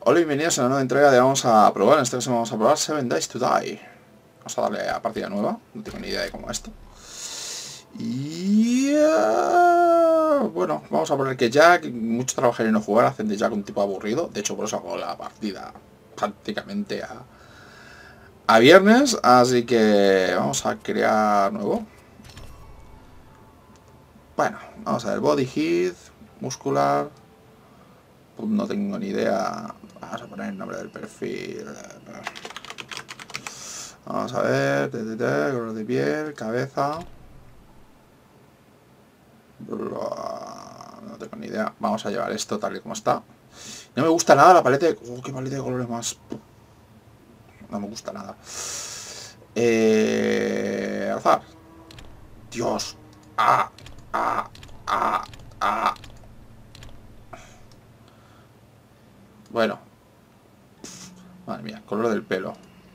Hola y bienvenidos a una nueva entrega de Vamos a probar. En este caso vamos a probar 7 Days to Die. Vamos a darle a partida nueva. No tengo ni idea de cómo esto. Y... bueno, vamos a poner que Jack, mucho trabajar y no jugar, hacen de Jack un tipo aburrido. De hecho, por eso hago la partida prácticamente a viernes. Así que vamos a crear nuevo. Bueno, vamos a ver, Body Hit, Muscular. Pues no tengo ni idea. Vamos a poner el nombre del perfil. Vamos a ver, color de piel, cabeza. No tengo ni idea. Vamos a llevar esto tal y como está. No me gusta nada la paleta de... qué paleta de colores más... No me gusta nada. Azar. Dios. Ah, ah, ah, ah. Bueno. Madre mía, color del pelo.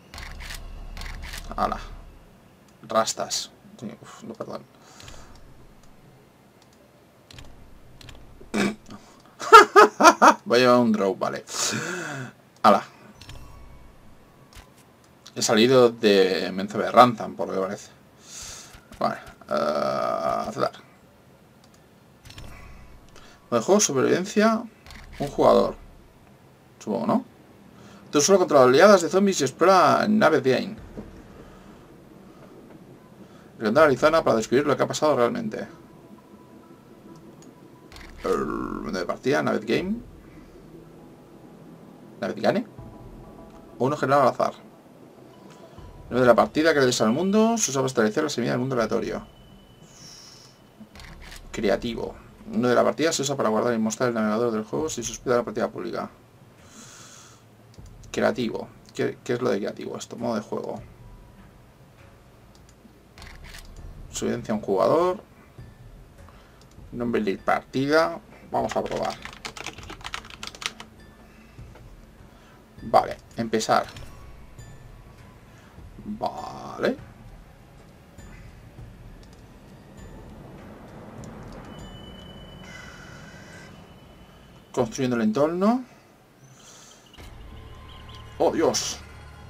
Ala. Rastas. Sí, no, perdón. Voy a llevar un draw, vale. Ala. He salido de Menzo de Rantham, por lo que parece. Vale. Aceptar. De juego supervivencia. Un jugador. Supongo, ¿no? Tú solo contra oleadas de zombies y explora Nave Game. Recomendar a Arizona para descubrir lo que ha pasado realmente. De partida, Nave Game. Nave Gane. O uno general al azar. De la partida que regresa al mundo se usa para establecer la semilla del mundo aleatorio. Creativo. Uno de la partida se usa para guardar y mostrar el navegador del juego si se hospeda la partida pública. Creativo. ¿Qué es lo de creativo esto? Modo de juego. Subvencia a un jugador. Nombre de partida. Vamos a probar. Vale, empezar. Vale. Construyendo el entorno. ¡Oh, Dios!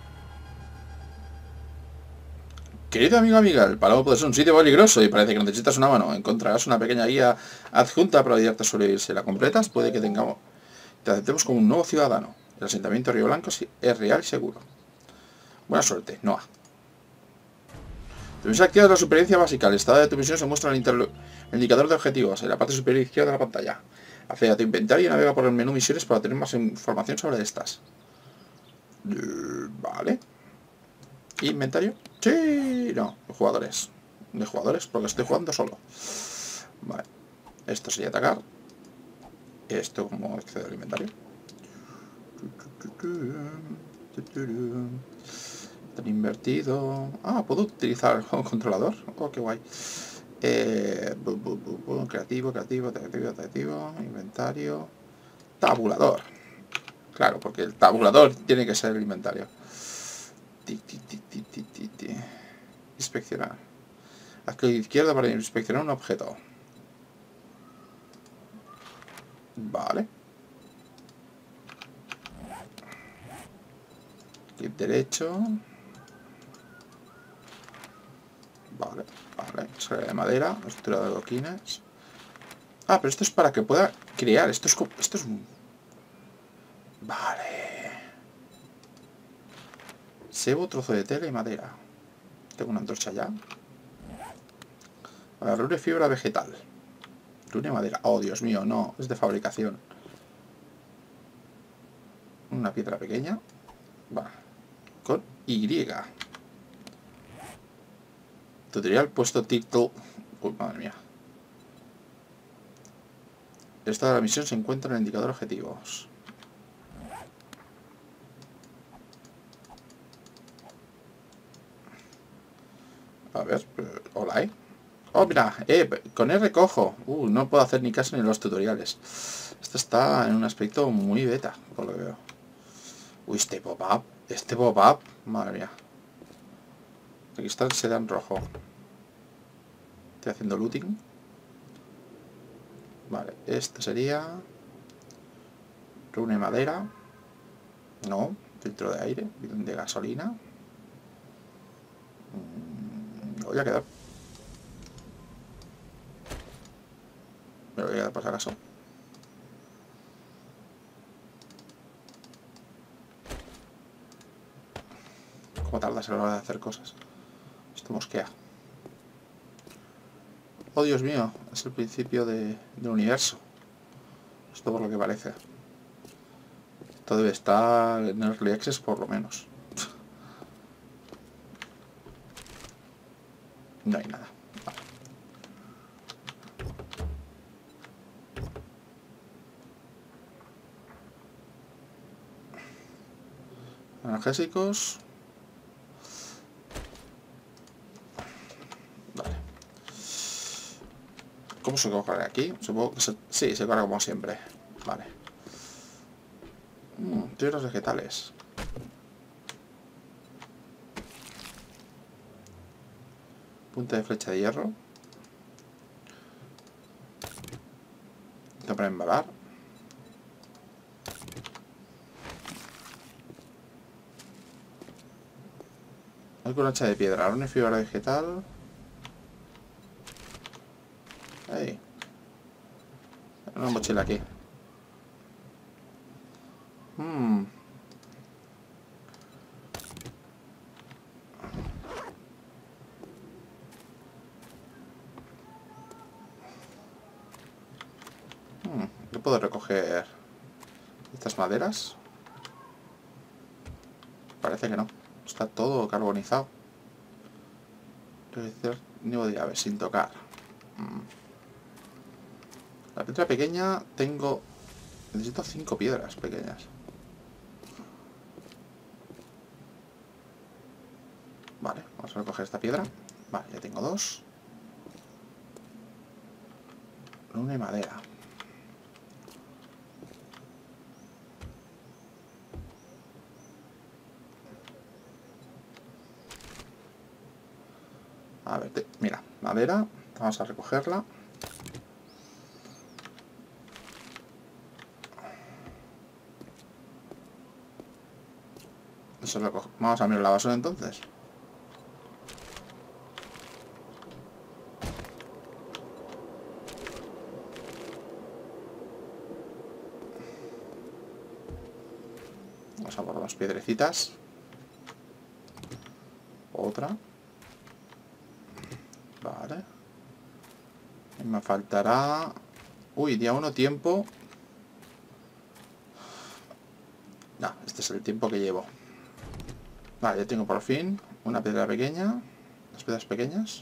Querido amigo amiga, el palacio puede ser un sitio peligroso y parece que necesitas una mano. Encontrarás una pequeña guía adjunta para ayudarte a sobrevivir. Si la completas, puede que te aceptemos como un nuevo ciudadano. El asentamiento de Río Blanco es real y seguro. Buena suerte, Noah. Tu misión activa es la supervivencia básica. El estado de tu misión se muestra en el indicador de objetivos, en la parte superior izquierda de la pantalla. Accede a tu inventario y navega por el menú misiones para tener más información sobre estas. Vale. ¿Inventario? Sí, no, de jugadores. De jugadores, porque estoy jugando solo. Vale. Esto sería atacar. Esto como acceder al inventario. Tan invertido. Ah, puedo utilizar el controlador. Oh, qué guay. Creativo, inventario. Tabulador. Claro, porque el tabulador tiene que ser el inventario. Inspeccionar. Haz clic izquierdo para inspeccionar un objeto. Vale. Clic derecho. Vale, vale. Sale de madera. Estructura de adoquines. Ah, pero esto es para que pueda crear. Esto es un... Vale. Sebo, trozo de tela y madera. Tengo una antorcha ya. Vale, rune fibra vegetal. Rune madera. Oh, Dios mío, no. Es de fabricación. Una piedra pequeña. Va. Con Y. Tutorial puesto título. Uy, madre mía. El estado de la misión se encuentra en el indicador objetivos. A ver, hola, Oh, mira, con R cojo. No puedo hacer ni caso ni los tutoriales. Esto está en un aspecto muy beta, por lo que veo. Uy, este pop-up. Este pop-up. Madre mía. Aquí está el sedán rojo. Estoy haciendo looting. Vale, esto sería... Rune madera. No, filtro de aire, de gasolina. Me voy a quedar. Me voy a quedar por si acaso. ¿Cómo tardas a la hora de hacer cosas? Esto mosquea. Oh, Dios mío, es el principio del universo. Esto por lo que parece. Esto debe estar en Early Access por lo menos. No hay nada. Vale. Analgésicos. Vale. ¿Cómo se coge aquí? Supongo que sí, se carga como siempre. Vale. Tierras vegetales. Punta de flecha de hierro. Para embalar. Hay con hacha de piedra. Una fibra vegetal. Ahí. Una mochila aquí. Yo puedo recoger estas maderas. Parece que no. Está todo carbonizado. Realizar nido de llaves sin tocar. La piedra pequeña tengo... Necesito 5 piedras pequeñas. Vale, vamos a recoger esta piedra. Vale, ya tengo 2. Luna y madera. A ver, mira, madera. Vamos a recogerla. Eso lo cojo. Vamos a mirar la basura entonces. Vamos a por las piedrecitas. Otra. Vale. Y me faltará... Uy, día 1 tiempo. No, este es el tiempo que llevo. Vale, ya tengo por fin una piedra pequeña. Las piedras pequeñas.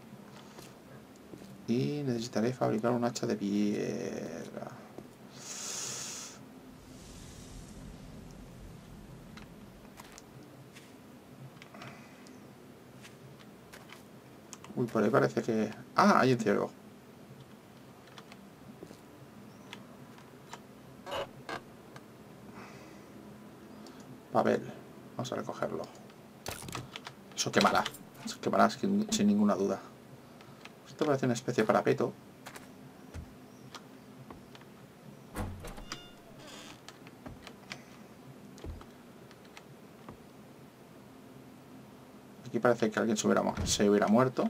Y necesitaré fabricar un hacha de piedra. Uy, por ahí parece que... ¡Ah! Hay un ciervo. Papel. Vamos a recogerlo. Eso quemará. Eso quemará sin ninguna duda. Esto parece una especie de parapeto. Aquí parece que alguien se hubiera muerto.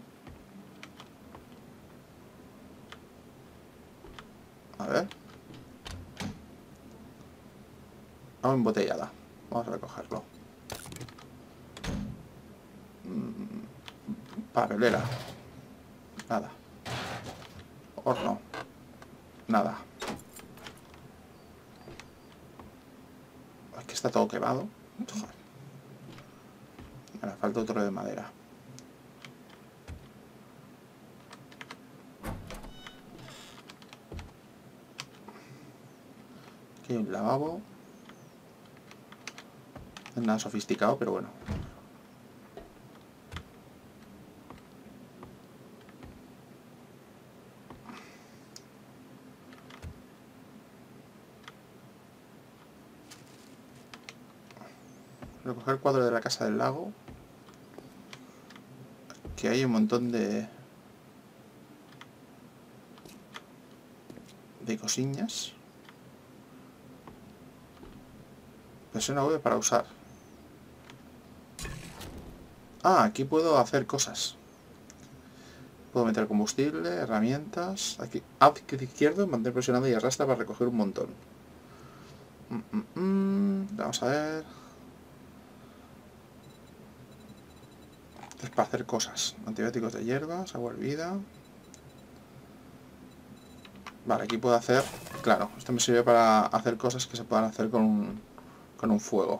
A ver. Agua embotellada. Vamos a recogerlo. Papelera. Nada. Horno. Nada. Es que está todo quemado. Joder. Ahora falta otro de madera. Aquí hay un lavabo. No es nada sofisticado, pero bueno. Recoger el cuadro de la casa del lago. Que hay un montón de cosillas. Presiona V para usar. Ah, aquí puedo hacer cosas. Puedo meter combustible, herramientas. Aquí, clic izquierdo, mantener presionado y arrastra para recoger un montón. Vamos a ver. Es para hacer cosas. Antibióticos de hierbas, agua hervida. Vale, aquí puedo hacer... Claro, esto me sirve para hacer cosas que se puedan hacer con un fuego.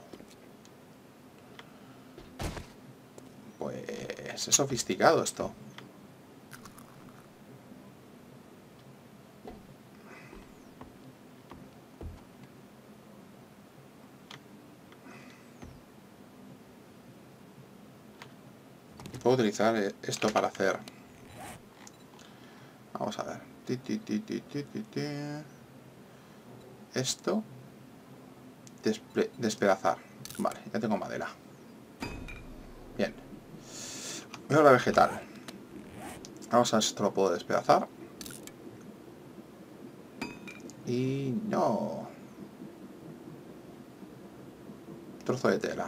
Pues es sofisticado esto. Puedo utilizar esto para hacer... Vamos a ver. Esto. Despedazar. Vale, ya tengo madera. Bien. Veo la vegetal. Vamos a ver si esto lo puedo despedazar. Y no. Trozo de tela.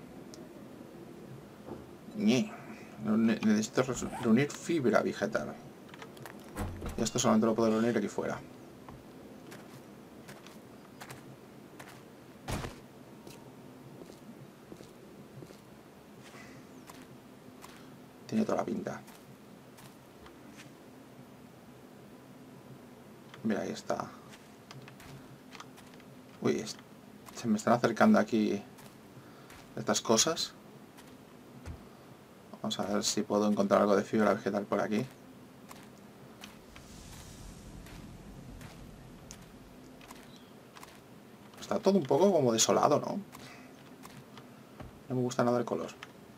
Necesito reunir fibra vegetal. Y esto solamente lo puedo reunir aquí fuera. Tiene toda la pinta. Mira, ahí está. Uy, se me están acercando aquí estas cosas. Vamos a ver si puedo encontrar algo de fibra vegetal por aquí. Está todo un poco como desolado, ¿no? No me gusta nada el color.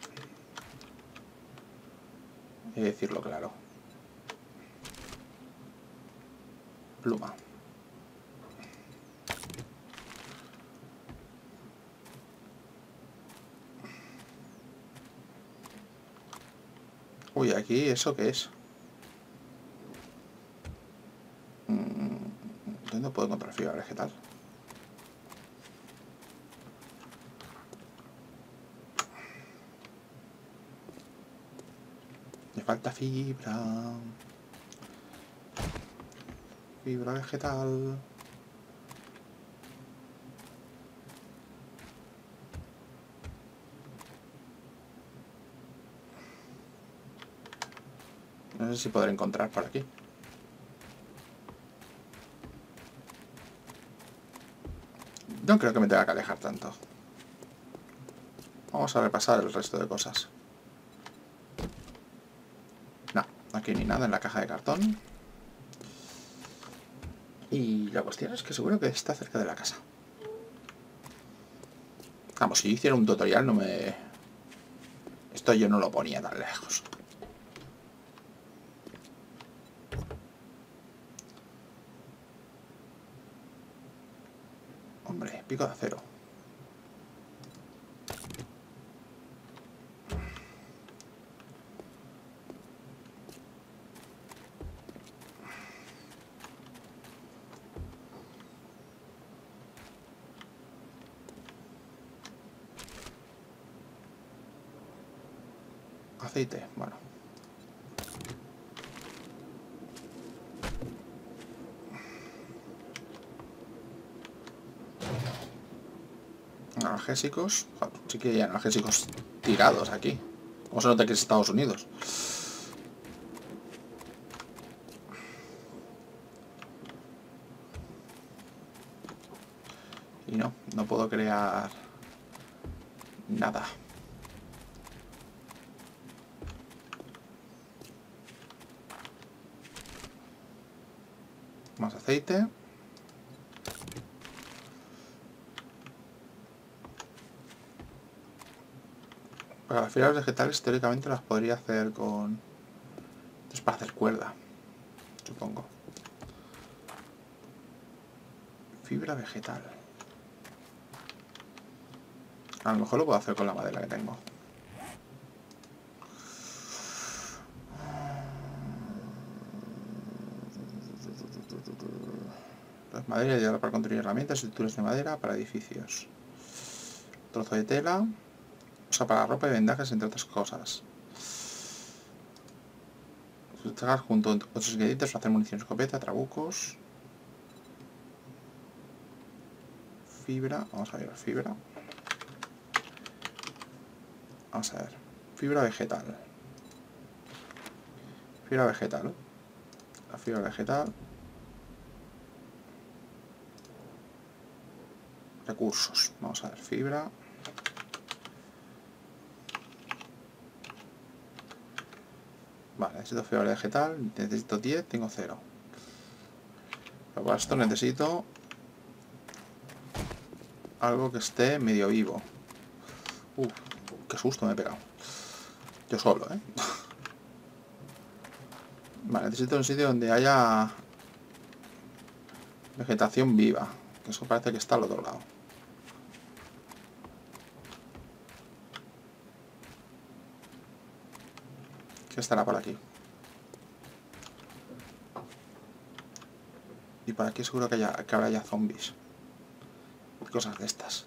Hay que decirlo claro. Pluma. Uy, aquí, ¿eso qué es? ¿Dónde puedo encontrar fibra vegetal? Me falta fibra. Fibra vegetal. No sé si podré encontrar por aquí. No creo que me tenga que alejar tanto. Vamos a repasar el resto de cosas. No, aquí ni nada en la caja de cartón. Y la cuestión es que seguro que está cerca de la casa. Vamos, si hiciera un tutorial no me... Esto yo no lo ponía tan lejos. Hombre, pico de acero. Aceite, bueno. Analgésicos. Joder, sí que hay analgésicos tirados aquí. Como se nota que es Estados Unidos. Y no puedo crear nada. Más aceite. Para las fibras vegetales teóricamente las podría hacer con... Es para hacer cuerda, supongo. Fibra vegetal. A lo mejor lo puedo hacer con la madera que tengo. Las maderas y para construir herramientas y estructuras de madera para edificios. Trozo de tela. Usa para ropa y vendajes, entre otras cosas. Trabajar junto a otros ingredientes para hacer munición, escopeta, trabucos. Fibra. Vamos a ver, fibra. Vamos a ver. Fibra vegetal. Fibra vegetal. La fibra vegetal. Recursos. Vamos a ver, fibra. Vale, necesito fibra vegetal. Necesito 10, tengo 0. Pero para esto necesito algo que esté medio vivo. Qué susto me he pegado. Yo solo, ¿eh? Vale, necesito un sitio donde haya vegetación viva. Que eso parece que está al otro lado. ¿Qué estará por aquí? Y por aquí seguro que habrá ya zombies. Y cosas de estas.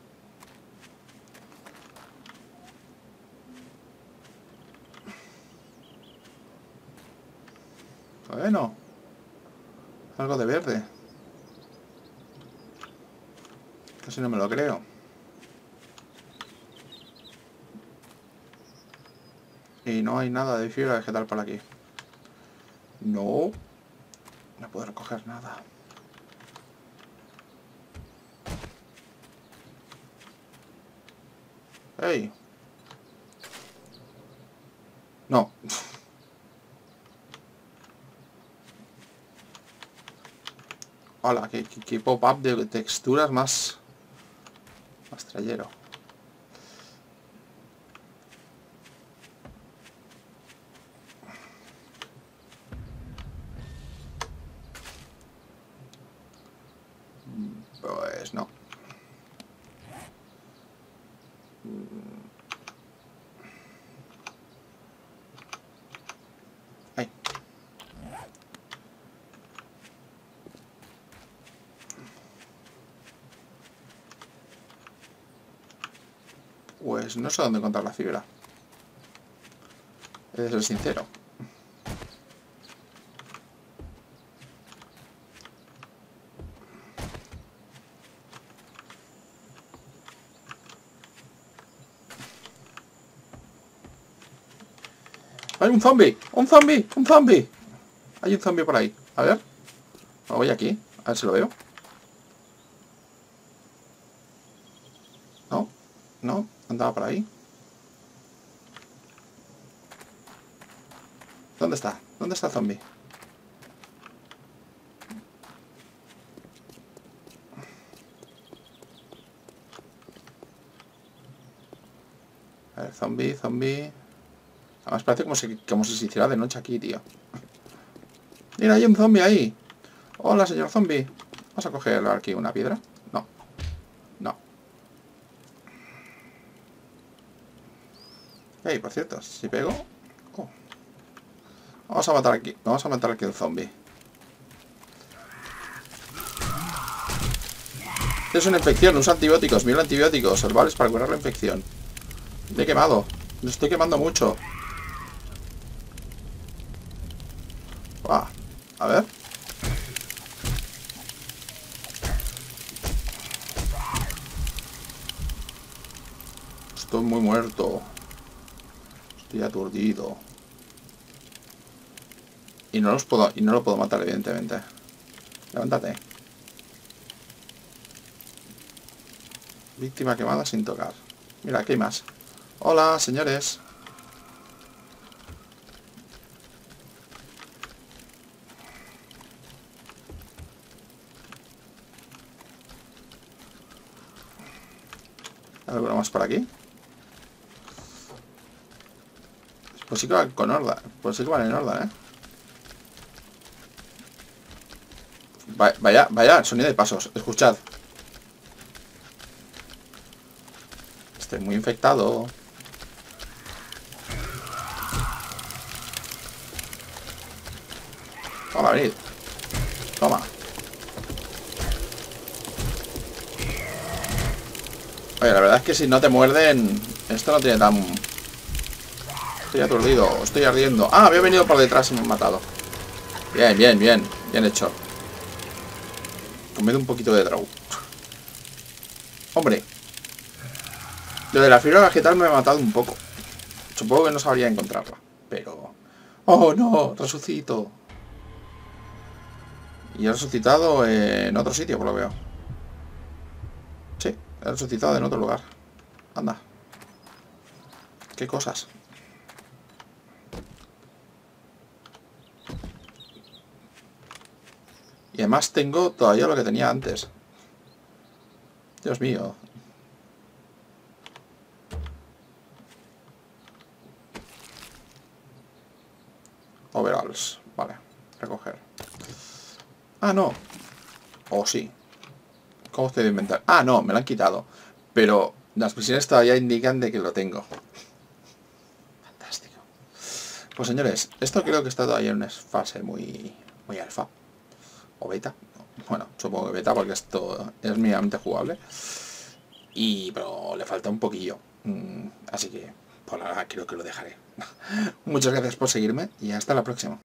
Bueno. Algo de verde. Casi no me lo creo. Y no hay nada de fibra vegetal por aquí. No. No puedo recoger nada. ¡Ey! No. Hola, qué pop-up de texturas más trayero. Pues no. Ay. Pues no sé dónde encontrar la fibra. He de ser sincero. ¡Hay un zombie! ¡Un zombie! ¡Un zombie! Hay un zombie por ahí. A ver. Me voy aquí. A ver si lo veo. No. No. Andaba por ahí. ¿Dónde está? ¿Dónde está el zombie? A ver, zombie. Además parece como si se hiciera de noche aquí, tío. Mira, hay un zombie ahí. Hola, señor zombie. Vamos a coger aquí una piedra. No. No. Hey, por cierto, si pego... Oh. Vamos a matar aquí. Vamos a matar aquí un zombie. Es una infección, usa antibióticos, 1000 antibióticos, herbales para curar la infección. Me he quemado. Me estoy quemando mucho. A ver. Estoy muy muerto. Estoy aturdido. Y no lo puedo matar, evidentemente. Levántate. Víctima quemada sin tocar. Mira, aquí hay más. Hola, señores. ¿Alguno más por aquí? Pues sí que van con horda. Pues sí que van en horda, ¿eh? Vaya sonido de pasos. Escuchad. Estoy muy infectado. Toma, venid. Toma. Oye, la verdad es que si no te muerden, esto no tiene tan... Estoy aturdido, estoy ardiendo. Ah, había venido por detrás y me han matado. Bien, bien, bien. Bien hecho. Comed un poquito de draw. Hombre. Lo de la fibra vegetal me ha matado un poco. Supongo que no sabría encontrarla. Pero... ¡Oh, no! Resucito. Y he resucitado en otro sitio, por lo que veo. Sí, he resucitado en otro lugar. Anda. Qué cosas. Y además tengo todavía lo que tenía antes. Dios mío. Overalls. Vale. Recoger. Ah, no. O sí. ¿Cómo estoy de inventar? Ah, no, me lo han quitado. Pero las misiones todavía indican de que lo tengo. Fantástico. Pues señores, esto creo que está todavía en una fase muy alfa. O beta. Bueno, supongo que beta porque esto es mínimamente jugable. Pero le falta un poquillo. Así que por ahora creo que lo dejaré. Muchas gracias por seguirme y hasta la próxima.